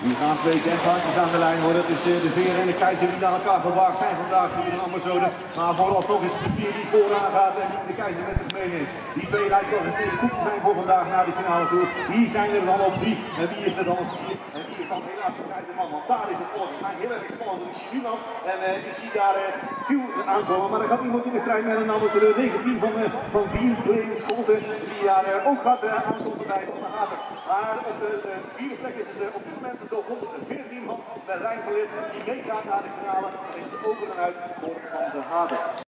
Hier gaan twee kenthandjes aan de lijn worden. Het is de Veer en de Keizer die aan elkaar gewaagd zijn vandaag hier in Ammerzoden. Maar vooralsnog is het de Veer die vooraan gaat en die de Keizer met zich meeneemt. Die twee lijkt toch een steeds goed te zijn voor vandaag naar de finale toe. Hier zijn er dan op 3. En wie is er dan op 4? En wie is dan helaas de man? Want daar is het volgens mij heel erg spannend. Ik zie niemand en ik zie daar Tiel aankomen. Maar er gaat iemand in de strijd met een amateur 19 van Wien, Klein Scholten. Die daar ook gaat aankomen bij Van der Hater. Maar op de vierde plek is het op dit moment de 114 van Rijn Verlit die meegaat naar de finale. En is het open en uit voor Van der Hater.